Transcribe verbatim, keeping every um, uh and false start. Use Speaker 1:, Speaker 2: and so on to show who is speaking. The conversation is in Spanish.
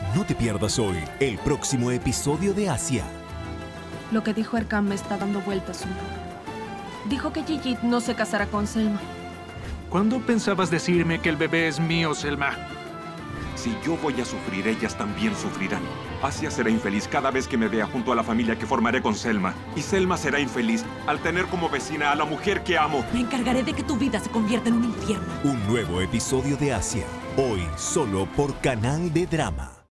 Speaker 1: No te pierdas hoy el próximo episodio de Asia.
Speaker 2: Lo que dijo Erkan me está dando vueltas, Uno. Dijo que Gigi no se casará con Selma.
Speaker 3: ¿Cuándo pensabas decirme que el bebé es mío, Selma?
Speaker 4: Si yo voy a sufrir, ellas también sufrirán. Asia será infeliz cada vez que me vea junto a la familia que formaré con Selma. Y Selma será infeliz al tener como vecina a la mujer que amo.
Speaker 5: Me encargaré de que tu vida se convierta en un infierno.
Speaker 1: Un nuevo episodio de Asia. Hoy solo por Canal de Drama.